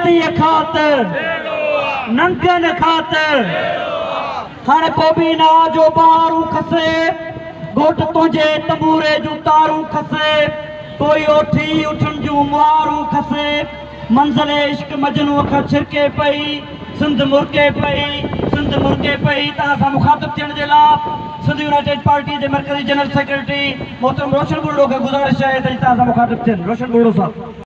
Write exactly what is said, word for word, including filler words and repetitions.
जाती खातर नंगन खातर हाणे को भी ना जो बारू खसे घोट तुझे तंबूरे जू तारू खसे कोई ओठी उठन जू मुआरू खसे मंज़िल इश्क मजनू खां छिरके पई सिंध मुर्के पई सिंध मुर्के पई तव्हां सां मुखातिब थियण जे लाइ सिंध यूनाइटेड पार्टी जे मरकज़ी जनरल सेक्रेटरी मोहतरम रोशन बुर्डो खे गुज़ारिश आहे त तव्हां सां मुखातिब थियनि। रोशन बुर्डो साहब।